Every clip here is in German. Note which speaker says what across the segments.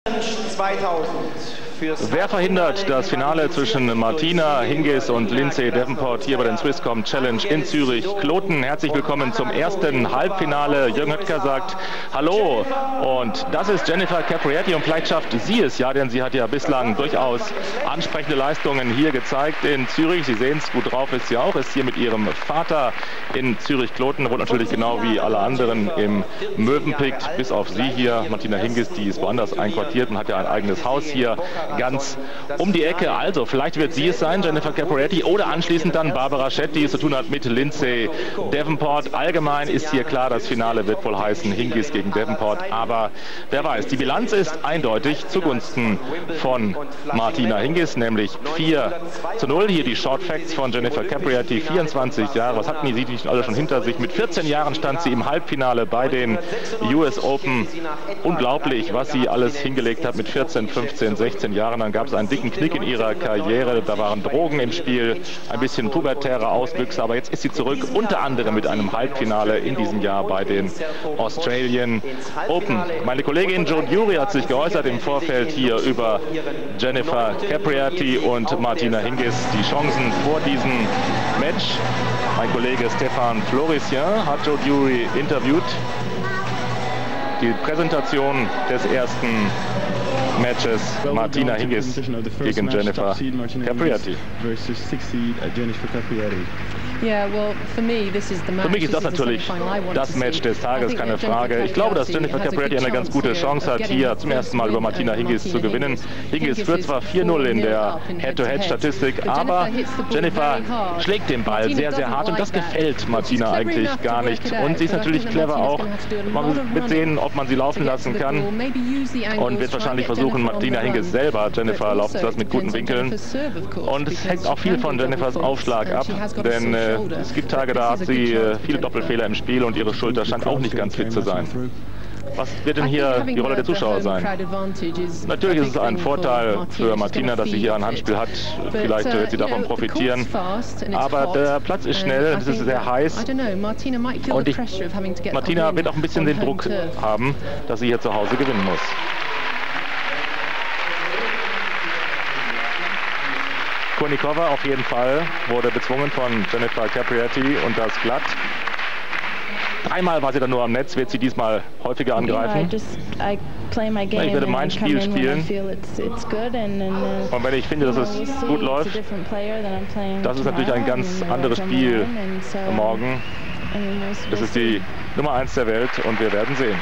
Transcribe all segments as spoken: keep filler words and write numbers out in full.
Speaker 1: zweitausend.
Speaker 2: Wer verhindert das Finale zwischen Martina Hingis und Lindsay Davenport hier bei den Swisscom Challenge in Zürich? Kloten, herzlich willkommen zum ersten Halbfinale. Jürgen Höttger sagt Hallo und das ist Jennifer Capriati und vielleicht schafft sie es ja, denn sie hat ja bislang durchaus ansprechende Leistungen hier gezeigt in Zürich. Sie sehen es, gut drauf ist sie auch, ist hier mit ihrem Vater in Zürich-Kloten, wohnt natürlich genau wie alle anderen im Mövenpick, bis auf sie hier, Martina Hingis, die ist woanders einquartiert und hat ja ein eigenes Haus hier ganz um die Ecke. Also vielleicht wird sie es sein, Jennifer Capriati, oder anschließend dann Barbara Schett, die es zu tun hat mit Lindsay Davenport. Allgemein ist hier klar, das Finale wird wohl heißen Hingis gegen Davenport, aber wer weiß, die Bilanz ist eindeutig zugunsten von Martina Hingis, nämlich vier zu null. Hier die Short Facts von Jennifer Capriati, vierundzwanzig Jahre, was hatten die sie nicht alle schon hinter sich? Mit vierzehn Jahren stand sie im Halbfinale bei den U S Open. Unglaublich, was sie alles hingelegt hat mit vierzehn, fünfzehn, sechzehn Jahren. Dann gab es einen dicken Knick in ihrer Karriere, da waren Drogen im Spiel, ein bisschen pubertäre Auswüchse, aber jetzt ist sie zurück, unter anderem mit einem Halbfinale in diesem Jahr bei den Australian Open. Meine Kollegin Jo Durie hat sich geäußert im Vorfeld hier über Jennifer Capriati und Martina Hingis, die Chancen vor diesem Match. Mein Kollege Stéphane Floricien hat Jo Durie interviewt. Die Präsentation des ersten Matches Martina Hingis gegen Jennifer Capriati. Für mich ist das natürlich das Match des Tages, keine Frage. Ich glaube, dass Jennifer Capriati eine ganz gute Chance hat, hier zum ersten Mal über Martina Hingis zu gewinnen. Hingis führt zwar vier null in der Head-to-Head-Statistik, aber Jennifer schlägt den Ball sehr, sehr hart und das gefällt Martina eigentlich gar nicht. Und sie ist natürlich clever auch. Man wird sehen, ob man sie laufen lassen kann und wird wahrscheinlich versuchen, Martina Hingis selber Jennifer laufen zu lassen mit guten Winkeln. Und es hängt auch viel von Jennifers Aufschlag ab, denn äh, es gibt Tage, da hat sie äh, viele Doppelfehler im Spiel und ihre Schulter scheint auch nicht ganz fit zu sein. Was wird denn hier die Rolle der Zuschauer sein? Natürlich ist es ein Vorteil für Martina, dass sie hier ein Handspiel hat. Vielleicht wird sie davon profitieren. Aber der Platz ist schnell, es ist sehr heiß. Und ich, Martina wird auch ein bisschen den Druck haben, dass sie hier zu Hause gewinnen muss. Kournikova auf jeden Fall wurde bezwungen von Jennifer Capriati und das glatt. Dreimal war sie dann nur am Netz, wird sie diesmal häufiger angreifen. Ich werde mein Spiel spielen und wenn ich finde, dass es gut läuft, das ist natürlich ein ganz anderes Spiel morgen. Das ist die Nummer eins der Welt und wir werden sehen.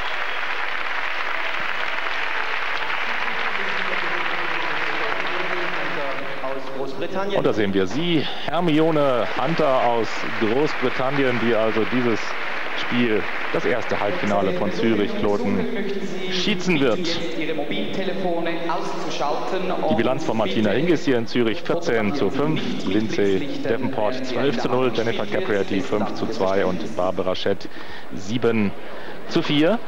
Speaker 2: Und da sehen wir sie, Hermione Hunter aus Großbritannien, die also dieses Spiel, das erste Halbfinale von Zürich-Kloten, schießen wird. Die Bilanz von Martina Hingis hier in Zürich vierzehn zu fünf, Lindsay Davenport zwölf zu null, Jennifer Capriati fünf zu zwei und Barbara Schett sieben zu vier.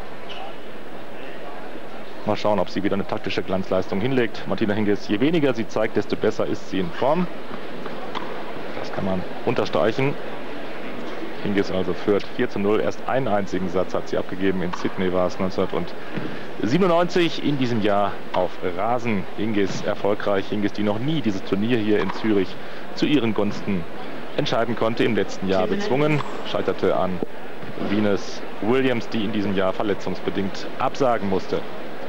Speaker 2: Mal schauen, ob sie wieder eine taktische Glanzleistung hinlegt. Martina Hingis, je weniger sie zeigt, desto besser ist sie in Form. Das kann man unterstreichen. Hingis also führt vier zu null. Erst einen einzigen Satz hat sie abgegeben. In Sydney war es neunzehnhundertsiebenundneunzig. In diesem Jahr auf Rasen. Hingis erfolgreich. Hingis, die noch nie dieses Turnier hier in Zürich zu ihren Gunsten entscheiden konnte. Im letzten Jahr bezwungen. Scheiterte an Venus Williams, die in diesem Jahr verletzungsbedingt absagen musste.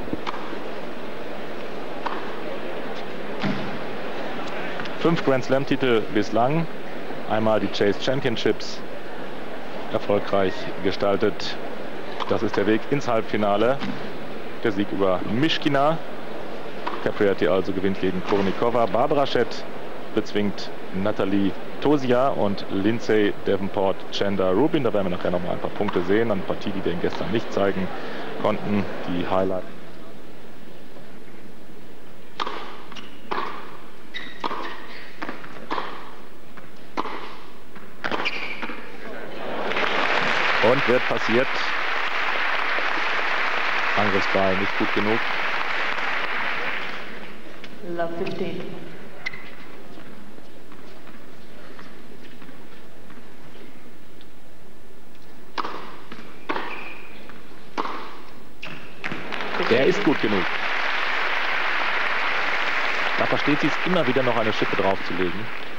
Speaker 2: Fünf Grand Slam-Titel bislang, einmal die Chase Championships erfolgreich gestaltet. Das ist der Weg ins Halbfinale. Der Sieg über Mischkina. Capriati also gewinnt gegen Kournikova. Barbara Schett bezwingt Nathalie Tosia und Lindsay Davenport Chanda Rubin. Da werden wir nachher noch mal ein paar Punkte sehen. Eine Partie, die wir gestern nicht zeigen konnten. Die Highlights. Und wird passiert. Angriffsball nicht gut genug.
Speaker 3: Love fifteen.
Speaker 2: Der ist gut genug. versteht sie es immer wieder noch eine Schippe draufzulegen.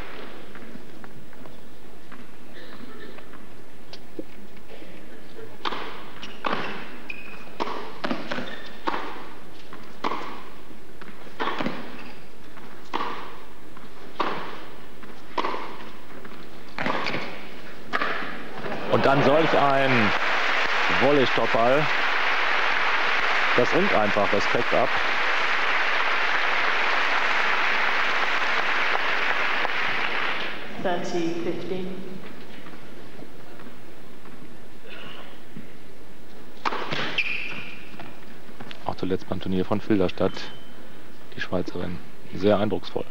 Speaker 2: Und dann solch ein Volley-Stoppball. Das ringt einfach Respekt ab.
Speaker 3: thirty fifteen.
Speaker 2: Auch zuletzt beim Turnier von Filderstadt, die Schweizerin. Sehr eindrucksvoll.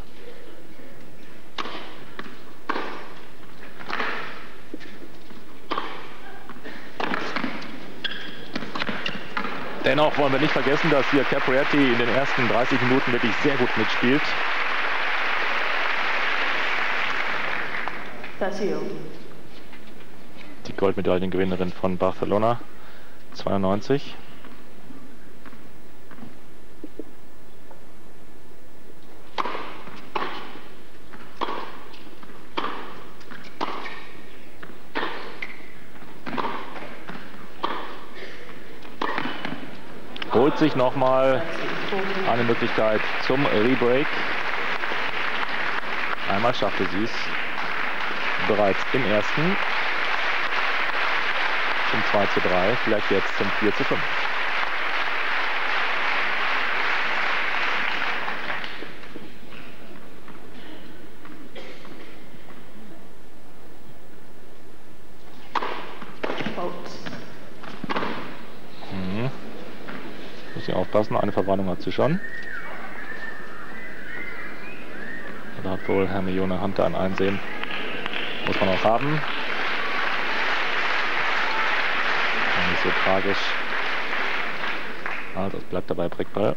Speaker 2: Dennoch wollen wir nicht vergessen, dass hier Capriati in den ersten dreißig Minuten wirklich sehr gut mitspielt. Die Goldmedaillengewinnerin von Barcelona, zweiundneunzig. Holt sich nochmal eine Möglichkeit zum Rebreak. Einmal schaffte sie es bereits im ersten. Zum zwei zu drei, vielleicht jetzt zum vier zu fünf. Mhm. Muss ich aufpassen, eine Verwarnung hat sie schon. Da hat wohl Hermione Hunter ein Einsehen. Muss man auch haben. Nicht so tragisch. Also es bleibt dabei Breakball.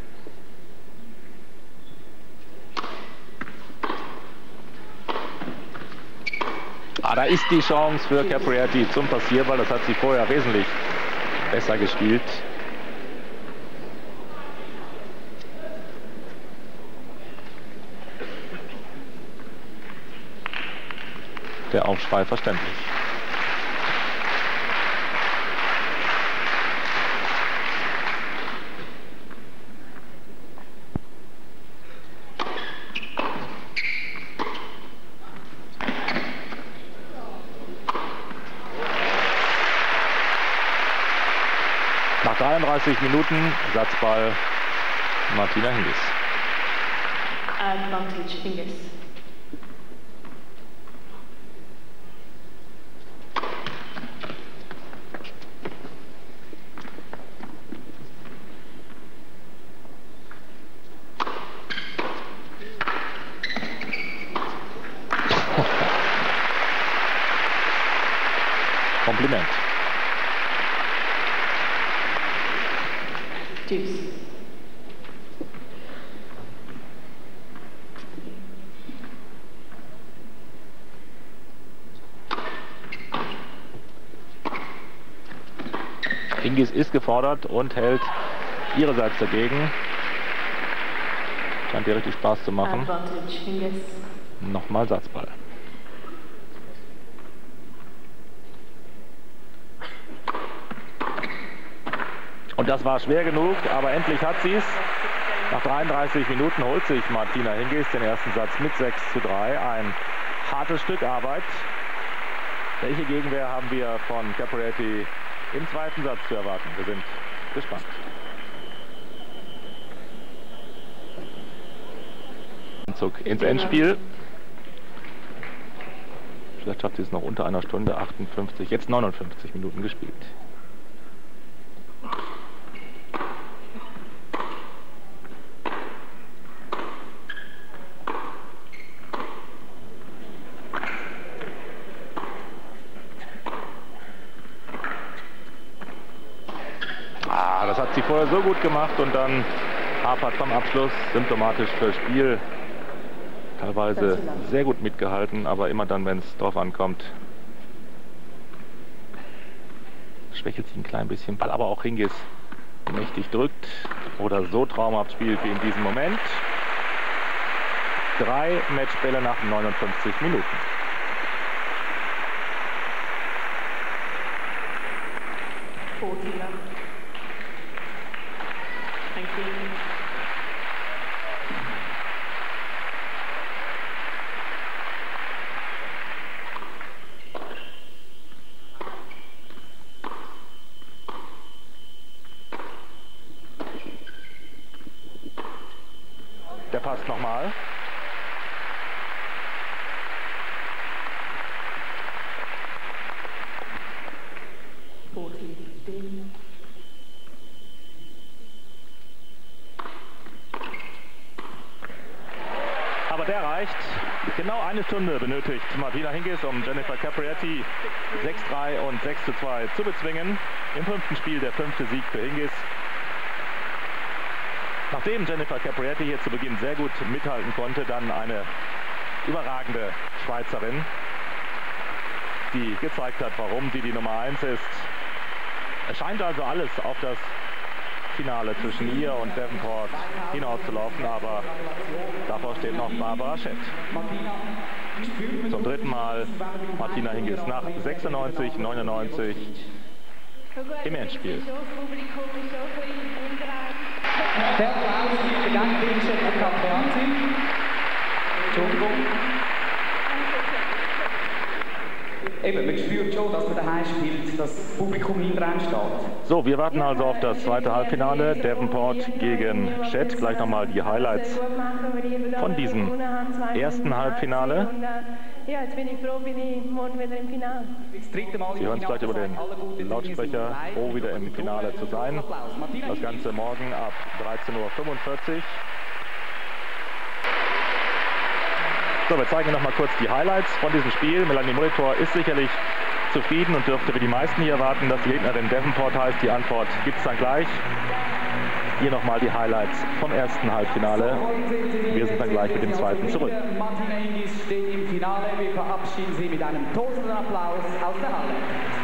Speaker 2: Ah, da ist die Chance für Capriati zum Passierball. Das hat sie vorher wesentlich besser gespielt. Der Aufschrei verständlich. Nach dreiunddreißig Minuten Satzball Martina Hingis.
Speaker 3: Advantage Hingis.
Speaker 2: Kompliment.
Speaker 3: Deuce.
Speaker 2: Hingis ist gefordert und hält ihrerseits dagegen. Scheint ihr richtig Spaß zu machen.
Speaker 3: Advantage Hingis.
Speaker 2: Nochmal Satzball. Und das war schwer genug, aber endlich hat sie es. Nach dreiunddreißig Minuten holt sich Martina Hingis den ersten Satz mit sechs zu drei. Ein hartes Stück Arbeit. Welche Gegenwehr haben wir von Capriati im zweiten Satz zu erwarten? Wir sind gespannt. Zug ins Endspiel. Vielleicht schafft sie es noch unter einer Stunde, achtundfünfzig, jetzt neunundfünfzig Minuten gespielt. Ah, das hat sie vorher so gut gemacht und dann hapert vom Abschluss, symptomatisch für Spiel. Teilweise sehr gut mitgehalten, aber immer dann, wenn es drauf ankommt, schwächelt sich ein klein bisschen. Ball aber auch Hingis mächtig drückt oder so traumhaft spielt wie in diesem Moment. Drei Matchbälle nach neunundfünfzig Minuten.
Speaker 3: forty love. Thank you.
Speaker 2: Der passt nochmal.
Speaker 3: forty fifteen.
Speaker 2: Aber der reicht. Genau eine Stunde benötigt Martina Hingis, um Jennifer Capriati sechs drei und sechs zu zwei zu bezwingen. Im fünften Spiel der fünfte Sieg für Hingis. Nachdem Jennifer Capriati hier zu Beginn sehr gut mithalten konnte, dann eine überragende Schweizerin, die gezeigt hat, warum sie die Nummer eins ist. Es scheint also alles auf das Finale zwischen ihr und Davenport hinauszulaufen, aber davor steht noch Barbara Schett. Zum dritten Mal Martina Hingis nach sechsundneunzig neunundneunzig im Endspiel.
Speaker 1: Der Applaus für den Jennifer Capriati. Entschuldigung. Eben, man spürt schon, dass man daheim spielt, dass das Publikum hinter einem steht.
Speaker 2: So, wir warten also auf das zweite Halbfinale. Davenport gegen Schett. Gleich nochmal die Highlights von diesem ersten Halbfinale.
Speaker 3: Ja, jetzt bin ich froh, bin ich morgen wieder im Finale.
Speaker 1: Das dritte Mal
Speaker 2: Sie hören es gleich über den Lautsprecher, froh wieder im Finale zu sein. Das Ganze morgen ab dreizehn Uhr fünfundvierzig. So, wir zeigen noch mal kurz die Highlights von diesem Spiel. Melanie Molitor ist sicherlich zufrieden und dürfte wie die meisten hier erwarten, dass die Gegnerin Davenport heißt. Die Antwort gibt es dann gleich. Hier nochmal die Highlights vom ersten Halbfinale. Wir sind dann gleich mit dem zweiten zurück.
Speaker 1: Martina Hingis steht im Finale. Wir verabschieden Sie mit einem tosenden Applaus aus der Halle.